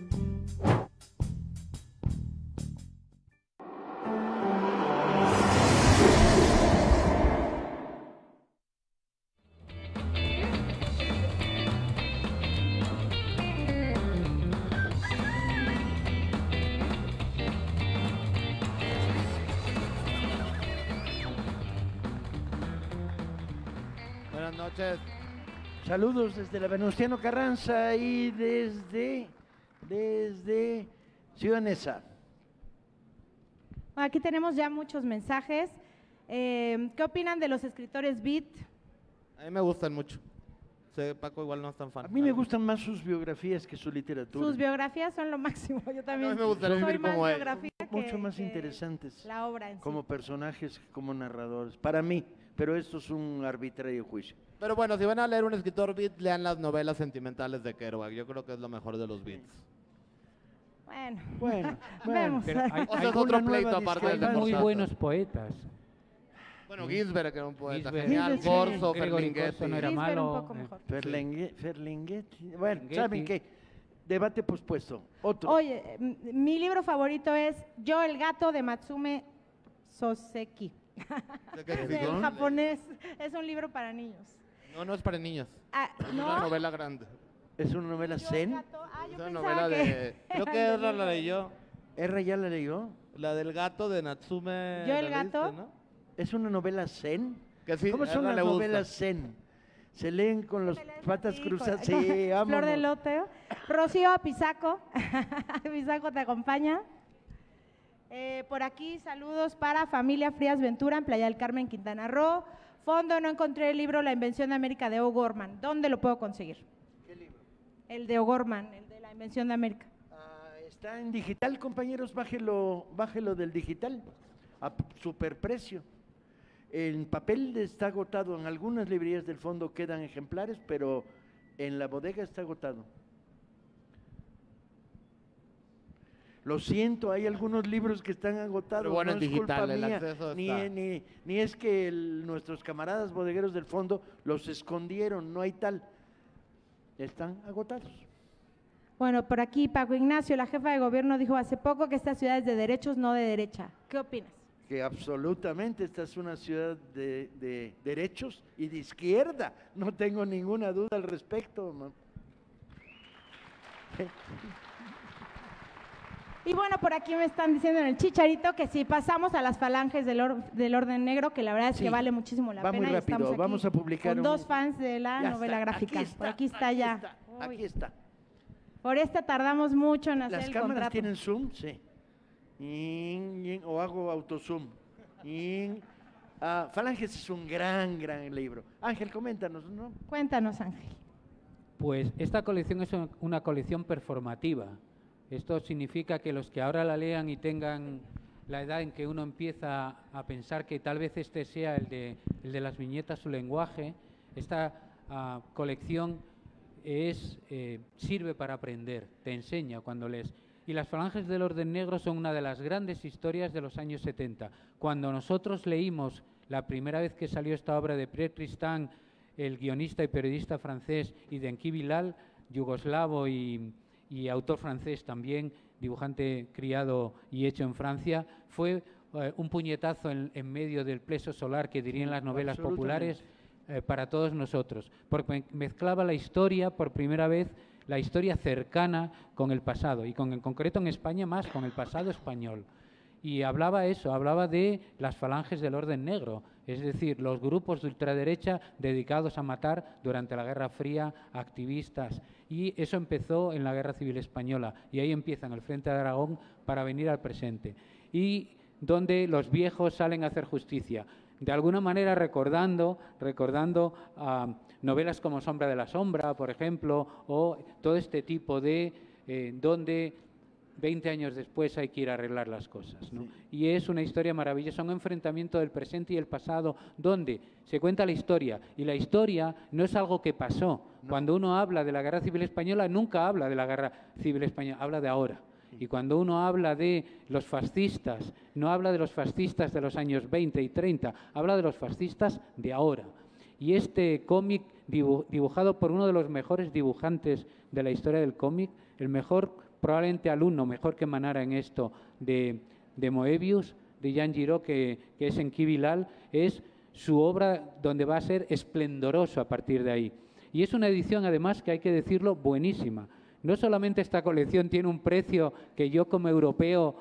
Buenas noches. Saludos desde la Venustiano Carranza y desde Ciudad Neza. Aquí tenemos ya muchos mensajes. ¿Qué opinan de los escritores beat? A mí me gustan mucho. Sé, Paco igual no es tan fan. A mí me gustan más sus biografías que su literatura. Sus biografías son lo máximo. Yo también A mí me gustaría soy vivir más como él. biografía Mucho más que interesantes la obra en sí. como personajes, como narradores. Para mí, pero esto es un arbitrario juicio. Pero bueno, si van a leer un escritor beat, lean las novelas sentimentales de Kerouac. Yo creo que es lo mejor de los beats. Bueno, Bueno, Pero hay, O sea, hay es otro una pleito nueva aparte del de muy Cortázar. buenos poetas. Bueno, Ginsberg era un poeta Ginsberg. genial. Ginsberg, sí. Corso, Gregory Ferlinghetti. Corso no era Ginsberg malo. un poco mejor. Ferlinghetti. Bueno, Ferlinghetti. ¿saben qué? Debate pospuesto. Otro. Oye, mi libro favorito es Yo el gato de Matsume Soseki. Es en japonés. Es un libro para niños. No es para niños. Ah, Es ¿no? una novela grande. ¿Es una novela zen? Yo Es una pensaba novela que- de... Creo que Erra la leyó. ¿Erra ya la leyó? La del gato de Natsume. ¿Yo ¿la el leíste, gato? no? ¿Es una novela zen? Que sí, ¿Cómo a son Erra las le gusta. novelas zen? ¿Se leen con las patas Sí, cruzadas? con- Sí, Flor vámonos. de lote. Rocío Pisaco. Pisaco te acompaña. Por aquí, saludos para Familia Frías Ventura en Playa del Carmen, Quintana Roo. Fondo, no encontré el libro La Invención de América de O'Gorman. ¿Dónde lo puedo conseguir? ¿Qué libro? El de O'Gorman, el de La Invención de América. Está en digital, compañeros, bájelo del digital a superprecio. En papel está agotado, en algunas librerías del fondo quedan ejemplares, pero en la bodega está agotado. Lo siento, hay algunos libros que están agotados, Pero bueno, no en es culpa digital, el mía, acceso ni, está. ni es que nuestros camaradas bodegueros del fondo los escondieron, no hay tal. Están agotados. Bueno, por aquí Paco Ignacio, la jefa de gobierno, dijo hace poco que esta ciudad es de derechos, no de derecha. ¿Qué opinas? Que absolutamente esta es una ciudad de derechos y de izquierda, no tengo ninguna duda al respecto. Y bueno, por aquí me están diciendo en el Chicharito que si pasamos a las falanges del orden negro, que la verdad es Sí, que vale muchísimo la va pena. muy y rápido, estamos aquí vamos a publicar con un- dos fans de la Ya novela está, gráfica. aquí está, por aquí está ya. Aquí está. Por esta tardamos mucho en hacer ¿Las el cámaras contrato. tienen zoom? Sí. O hago autozoom. Falanges es un gran libro. Ángel, coméntanos, ¿no? Cuéntanos, Ángel. Pues esta colección es una colección performativa. Esto significa que los que ahora la lean y tengan la edad en que uno empieza a pensar que tal vez este sea el de las viñetas, su lenguaje, esta colección sirve para aprender, te enseña cuando lees. Y Las falanges del orden negro son una de las grandes historias de los años 70. Cuando nosotros leímos la primera vez que salió esta obra de Pierre Tristan, el guionista y periodista francés, y de Enki Bilal, yugoslavo y autor francés también, dibujante criado y hecho en Francia, fue un puñetazo en medio del pleso solar que dirían las novelas populares para todos nosotros, porque mezclaba la historia por primera vez, la historia cercana con el pasado, y en concreto en España más con el pasado español. Y hablaba de las falanges del orden negro, es decir, los grupos de ultraderecha dedicados a matar durante la Guerra Fría activistas. Y eso empezó en la Guerra Civil Española, y ahí empiezan el Frente de Aragón para venir al presente. Y donde los viejos salen a hacer justicia, de alguna manera recordando novelas como Sombra de la Sombra, por ejemplo, o todo este tipo de donde 20 años después hay que ir a arreglar las cosas, ¿no? Y es una historia maravillosa, un enfrentamiento del presente y el pasado, donde se cuenta la historia, y la historia no es algo que pasó. Cuando uno habla de la Guerra Civil Española, nunca habla de la Guerra Civil Española, habla de ahora. Y cuando uno habla de los fascistas, no habla de los fascistas de los años 20 y 30, habla de los fascistas de ahora. Y este cómic dibujado por uno de los mejores dibujantes de la historia del cómic, el mejor, probablemente alumno, mejor que Manara en esto, de Moebius, de Jean Giraud, que es en Kibilal, es su obra donde va a ser esplendoroso a partir de ahí. Y es una edición, además, que hay que decirlo, buenísima. No solamente esta colección tiene un precio que yo como europeo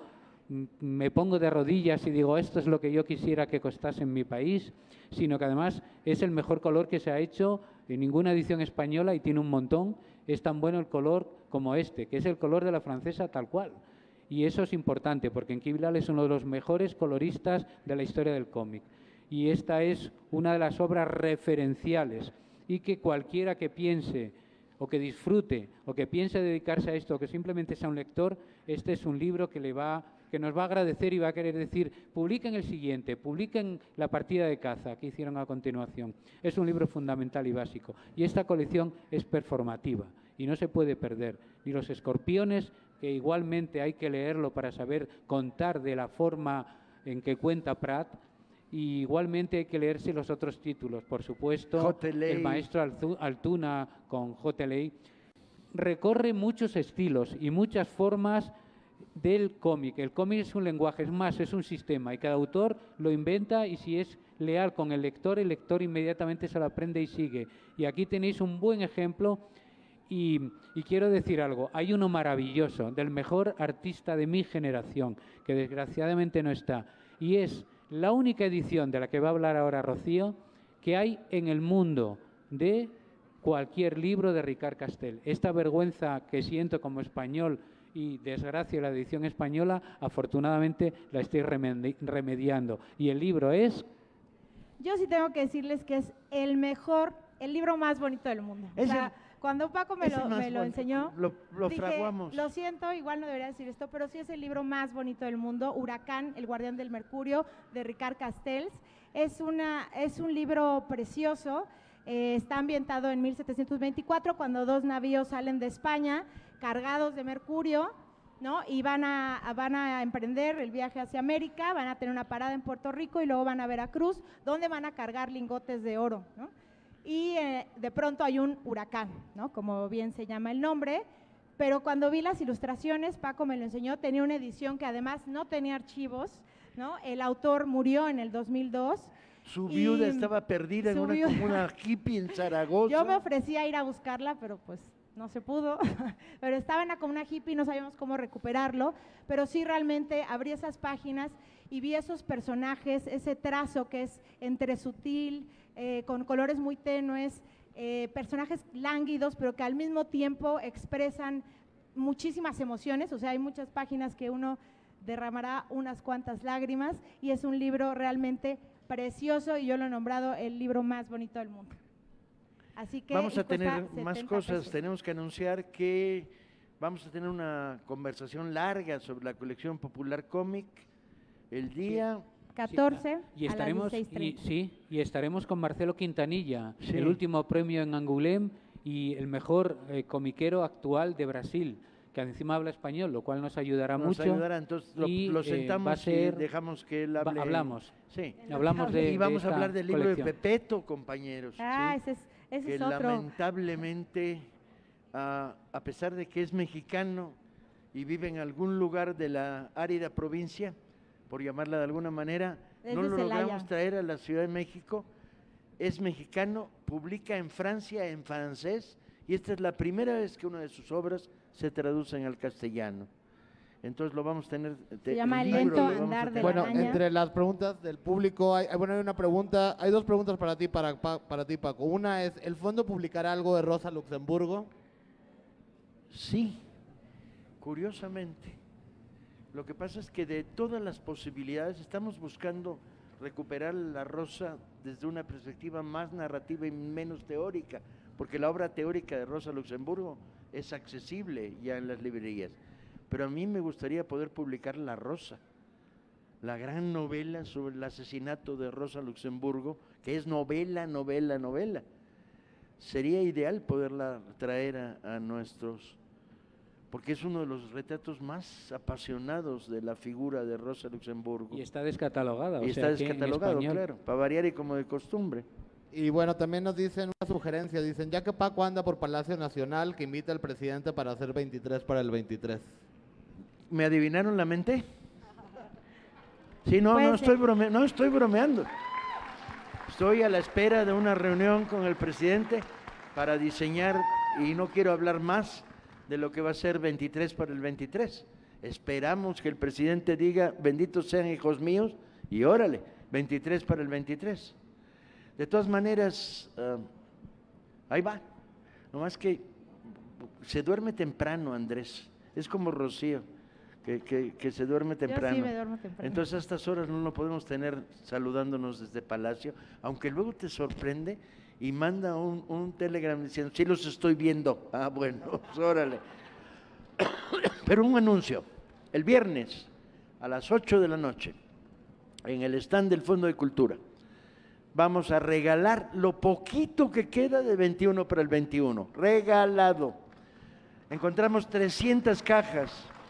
me pongo de rodillas y digo, esto es lo que yo quisiera que costase en mi país, sino que además es el mejor color que se ha hecho en ninguna edición española y tiene un montón. Es tan bueno el color como este, que es el color de la francesa tal cual. Y eso es importante, porque en Kibilal es uno de los mejores coloristas de la historia del cómic. Y esta es una de las obras referenciales y que cualquiera que piense o que disfrute o que piense dedicarse a esto o que simplemente sea un lector, este es un libro que nos va a agradecer y va a querer decir, publiquen el siguiente, publiquen la partida de caza que hicieron a continuación. Es un libro fundamental y básico. Y esta colección es performativa y no se puede perder. Ni Los Escorpiones, que igualmente hay que leerlo para saber contar de la forma en que cuenta Prat, y igualmente hay que leerse los otros títulos, por supuesto, El maestro Altuna con J. Ley. Recorre muchos estilos y muchas formas del cómic. El cómic es un lenguaje, es más, es un sistema, y cada autor lo inventa, y si es leal con el lector inmediatamente se lo aprende y sigue. Y aquí tenéis un buen ejemplo, y quiero decir algo, hay uno maravilloso, del mejor artista de mi generación, que desgraciadamente no está, y es la única edición de la que va a hablar ahora Rocío que hay en el mundo de cualquier libro de Ricard Castel. Esta vergüenza que siento como español y desgracia la edición española, afortunadamente la estoy remediando. Y el libro es... Yo sí tengo que decirles que es el libro más bonito del mundo. O sea, cuando Paco me lo enseñó, lo dije, fraguamos. lo siento, igual no debería decir esto, pero sí es el libro más bonito del mundo, Huracán, el guardián del Mercurio, de Ricard Castells. Es un libro precioso, está ambientado en 1724, cuando dos navíos salen de España cargados de mercurio, ¿no? Y van a emprender el viaje hacia América, van a tener una parada en Puerto Rico y luego van a Veracruz, donde van a cargar lingotes de oro, ¿no? Y de pronto hay un huracán, ¿no? Como bien se llama el nombre, pero cuando vi las ilustraciones, Paco me lo enseñó, tenía una edición que además no tenía archivos, ¿no? El autor murió en el 2002. Su viuda estaba perdida en una comuna hippie en Zaragoza. Yo me ofrecí a ir a buscarla, pero pues no se pudo, pero estaba en la comuna hippie y no sabíamos cómo recuperarlo, pero sí realmente abrí esas páginas y vi esos personajes, ese trazo que es entre sutil, con colores muy tenues, personajes lánguidos, pero que al mismo tiempo expresan muchísimas emociones. O sea, hay muchas páginas que uno derramará unas cuantas lágrimas, y es un libro realmente precioso, y yo lo he nombrado el libro más bonito del mundo. Así que vamos a tener más cosas, pesos. tenemos que anunciar que vamos a tener una conversación larga sobre la colección Popular Cómic el día 14 y estaremos, a las 16:30. y estaremos con Marcelo Quintanilla, Sí. el último premio en Angoulême y el mejor comiquero actual de Brasil, que encima habla español, lo cual nos ayudará Nos mucho. ayudará, entonces lo sentamos va a ser, y dejamos que él hable. Hablamos. Sí. Hablamos de y vamos de a hablar esta del libro colección. de Pepeto, compañeros. Ah, ¿sí? ese que es otro. lamentablemente, a pesar de que es mexicano y vive en algún lugar de la árida provincia, por llamarla de alguna manera, Es no de lo Celaya. logramos traer a la Ciudad de México. Es mexicano, publica en Francia en francés, y esta es la primera vez que una de sus obras se traduce en el castellano. Entonces lo vamos a tener. Se llama el El libro lento lo vamos a andar de tener. Bueno, araña. entre las preguntas del público, hay una pregunta, hay dos preguntas para ti, para ti, Paco. Una es, ¿el fondo publicará algo de Rosa Luxemburgo? Sí, curiosamente. Lo que pasa es que de todas las posibilidades estamos buscando recuperar la Rosa desde una perspectiva más narrativa y menos teórica, porque la obra teórica de Rosa Luxemburgo es accesible ya en las librerías. Pero a mí me gustaría poder publicar La Rosa, la gran novela sobre el asesinato de Rosa Luxemburgo, que es novela. Sería ideal poderla traer a nuestros porque es uno de los retratos más apasionados de la figura de Rosa Luxemburgo. Y está descatalogada. Y está descatalogado, claro, para variar y como de costumbre. Y bueno, también nos dicen una sugerencia, dicen, ya que Paco anda por Palacio Nacional, que invita al presidente para hacer 23 para el 23. ¿Me adivinaron la mente? Sí, no Puede estoy bromeando, no estoy bromeando. Estoy a la espera de una reunión con el presidente para diseñar, y no quiero hablar más de lo que va a ser 23 para el 23. Esperamos que el presidente diga, benditos sean hijos míos, y órale, 23 para el 23. De todas maneras, ahí va. Nomás que se duerme temprano, Andrés. Es como Rocío, que se duerme temprano. Yo sí me duermo temprano. Entonces a estas horas no lo podemos tener saludándonos desde Palacio, aunque luego te sorprende y manda un telegram diciendo, sí los estoy viendo. Ah, bueno, pues, órale. Pero un anuncio. El viernes a las 8 de la noche, en el stand del Fondo de Cultura, vamos a regalar lo poquito que queda de 21 para el 21. Regalado. Encontramos 300 cajas.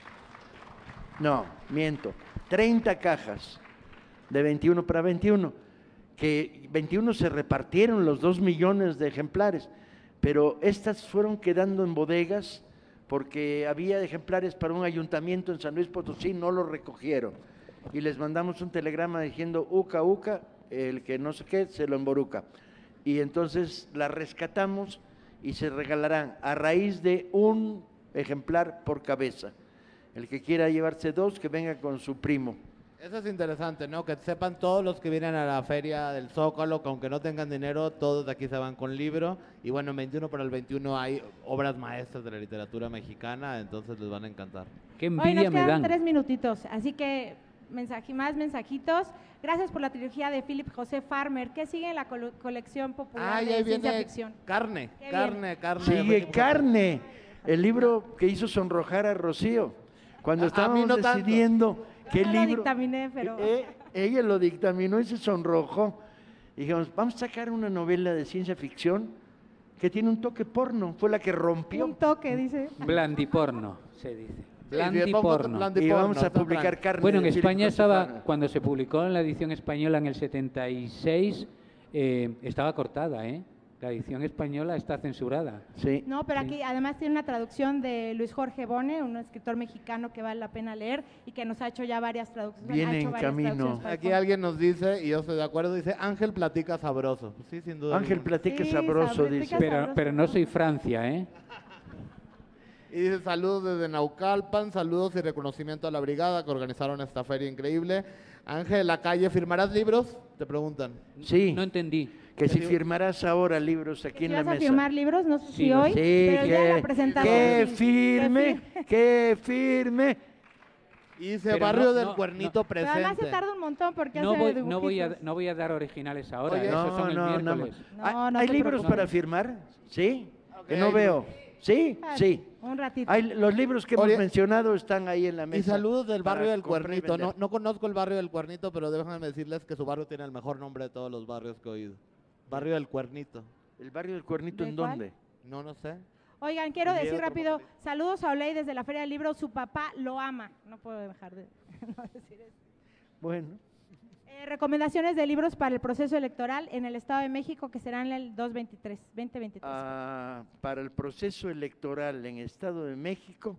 No, miento. 30 cajas de 21 para 21. Que 21 se repartieron los 2 millones de ejemplares, pero estas fueron quedando en bodegas porque había ejemplares para un ayuntamiento en San Luis Potosí, no lo recogieron. Y les mandamos un telegrama diciendo, uca, uca, el que no sé qué, se lo emboruca. Y entonces la rescatamos y se regalarán a raíz de un ejemplar por cabeza. El que quiera llevarse 2, que venga con su primo. Eso es interesante, ¿no? Que sepan todos los que vienen a la feria del Zócalo, que aunque no tengan dinero, todos de aquí se van con libro. Y bueno, en 21 para el 21 hay obras maestras de la literatura mexicana, entonces les van a encantar. Qué Hoy envidia nos me quedan dan. 3 minutitos, así que más mensajitos. Gracias por la trilogía de Philip José Farmer. ¿Qué sigue en la colección popular Y de ahí ciencia viene ficción? Carne. Sigue Carne, el libro que hizo sonrojar a Rocío. Cuando estábamos no tanto. decidiendo qué No lo libro... dictaminé, pero... ella lo dictaminó y se sonrojó. Dijimos, vamos a sacar una novela de ciencia ficción que tiene un toque porno. Fue la que rompió. Un toque, dice. Blandiporno, se dice. Sí, Blandiporno. Y vamos a publicar Carne. Bueno, en de España Philip José estaba, Farmer. cuando se publicó en la edición española en el 76, estaba cortada, ¿eh? La edición española está censurada. Sí. No, pero aquí además tiene una traducción de Luis Jorge Bone, un escritor mexicano que vale la pena leer y que nos ha hecho ya varias traducciones. Viene en camino. Aquí alguien nos dice, y yo estoy de acuerdo, dice, Ángel platica sabroso. Pues sí, sin duda. Ángel alguna. platica sabroso, dice. Pero no soy Francia, ¿eh? Y dice, saludos desde Naucalpan, saludos y reconocimiento a la brigada que organizaron esta feria increíble. Ángel, la calle, ¿firmarás libros? Te preguntan. Sí. No entendí. Que si firmarás ahora libros aquí en la ¿Vas a mesa. firmar libros? No sé si Sí, hoy, sí, pero el día de la presentación. que sí. firme, que firme. Y dice, Pero Barrio no, del no, Cuernito Pero además se presente. tarda un montón porque No hace voy, dibujitos. no voy a dar originales ahora, Oye, esos son el miércoles. No ¿Hay te libros preocupes. para firmar? ¿Sí? Ok, Que no hay veo. ¿Sí? Ah, Sí. Un ratito. Los libros que hemos Oye, mencionado están ahí en la mesa. Y saludos del para barrio del comprar y Cuernito. vender. No conozco el barrio del Cuernito, pero déjenme decirles que su barrio tiene el mejor nombre de todos los barrios que he oído. Barrio del Cuernito. ¿El barrio del Cuernito ¿De en cuál? dónde? No sé. Oigan, quiero Y decir otro rápido, saludos a Oley desde la Feria del Libro, su papá lo ama. No puedo dejar de no decir eso. Bueno. Recomendaciones de libros para el proceso electoral en el Estado de México que serán el 2023. Para el proceso electoral en Estado de México,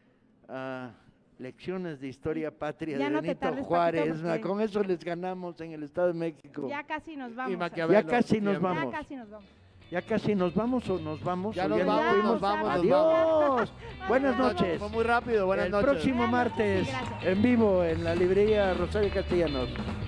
lecciones de historia patria Ya de no te Benito tardes, Juárez. Paquito, porque- Con eso les ganamos en el Estado de México. Ya casi nos vamos. Ya casi nos vamos. Ya casi nos vamos. Ya casi nos vamos o nos vamos. Ya o nos vamos, fuimos. nos vamos, nos Adiós. Buenas noches. Fue muy rápido, buenas El noches. próximo martes Sí, gracias. en vivo en la librería Rosario Castellanos.